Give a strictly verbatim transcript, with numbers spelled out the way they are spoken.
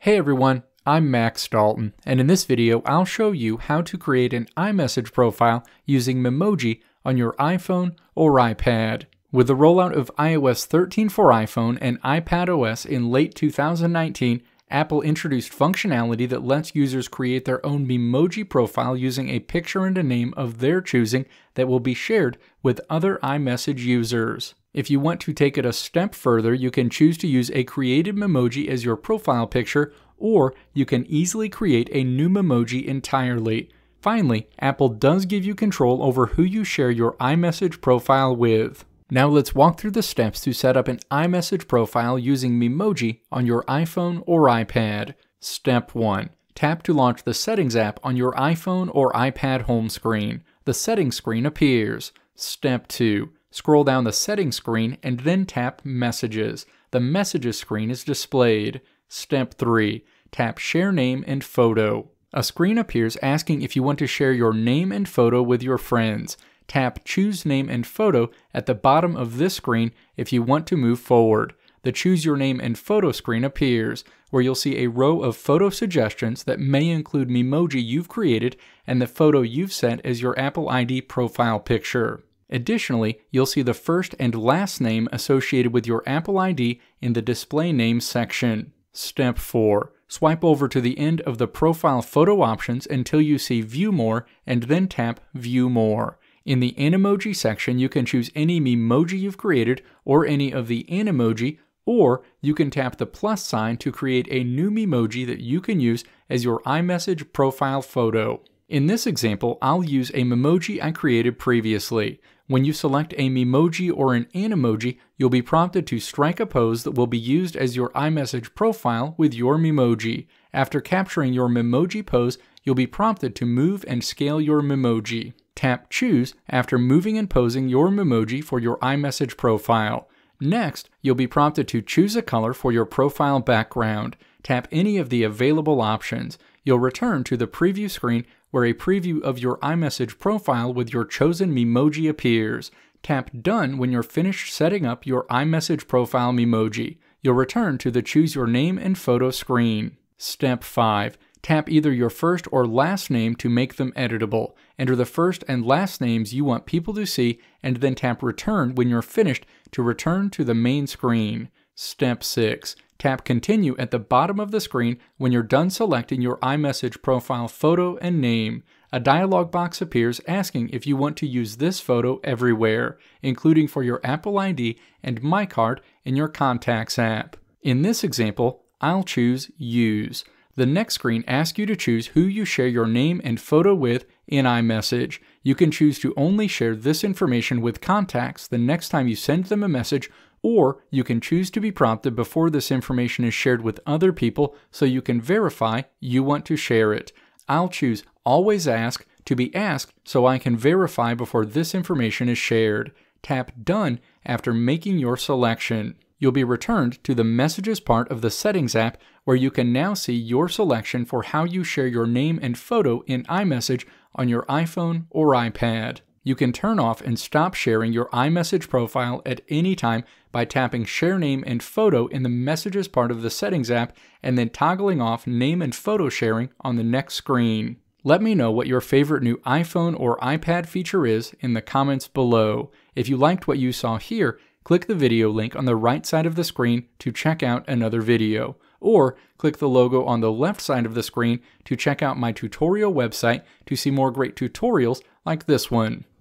Hey everyone, I'm Max Dalton, and in this video I'll show you how to create an iMessage profile using Memoji on your iPhone or iPad. With the rollout of i O S thirteen for iPhone and iPadOS in late two thousand nineteen, Apple introduced functionality that lets users create their own Memoji profile using a picture and a name of their choosing that will be shared with other iMessage users. If you want to take it a step further, you can choose to use a created Memoji as your profile picture, or you can easily create a new Memoji entirely. Finally, Apple does give you control over who you share your iMessage profile with. Now let's walk through the steps to set up an iMessage profile using Memoji on your iPhone or iPad. Step one. Tap to launch the Settings app on your iPhone or iPad home screen. The Settings screen appears. Step two. Scroll down the Settings screen and then tap Messages. The Messages screen is displayed. Step three. Tap Share Name and Photo. A screen appears asking if you want to share your name and photo with your friends. Tap Choose Name and Photo at the bottom of this screen if you want to move forward. The Choose Your Name and Photo screen appears, where you'll see a row of photo suggestions that may include Memoji you've created and the photo you've set as your Apple I D profile picture. Additionally, you'll see the first and last name associated with your Apple I D in the Display Names section. Step four. Swipe over to the end of the profile photo options until you see View More and then tap View More. In the Animoji section, you can choose any Memoji you've created or any of the Animoji, or you can tap the plus sign to create a new Memoji that you can use as your iMessage profile photo. In this example, I'll use a Memoji I created previously. When you select a Memoji or an Animoji, you'll be prompted to strike a pose that will be used as your iMessage profile with your Memoji. After capturing your Memoji pose, you'll be prompted to move and scale your Memoji. Tap Choose after moving and posing your Memoji for your iMessage profile. Next, you'll be prompted to choose a color for your profile background. Tap any of the available options. You'll return to the preview screen where a preview of your iMessage profile with your chosen Memoji appears. Tap Done when you're finished setting up your iMessage profile Memoji. You'll return to the Choose Your Name and Photo screen. Step five. Tap either your first or last name to make them editable. Enter the first and last names you want people to see, and then tap Return when you're finished to return to the main screen. Step six. Tap Continue at the bottom of the screen when you're done selecting your iMessage profile photo and name. A dialog box appears asking if you want to use this photo everywhere, including for your Apple I D and My Card in your Contacts app. In this example, I'll choose Use. The next screen asks you to choose who you share your name and photo with in iMessage. You can choose to only share this information with contacts the next time you send them a message, or you can choose to be prompted before this information is shared with other people so you can verify you want to share it. I'll choose Always Ask to be asked so I can verify before this information is shared. Tap Done after making your selection. You'll be returned to the Messages part of the Settings app where you can now see your selection for how you share your name and photo in iMessage on your iPhone or iPad. You can turn off and stop sharing your iMessage profile at any time by tapping Share Name and Photo in the Messages part of the Settings app and then toggling off name and photo sharing on the next screen. Let me know what your favorite new iPhone or iPad feature is in the comments below. If you liked what you saw here, click the video link on the right side of the screen to check out another video, or click the logo on the left side of the screen to check out my tutorial website to see more great tutorials like this one.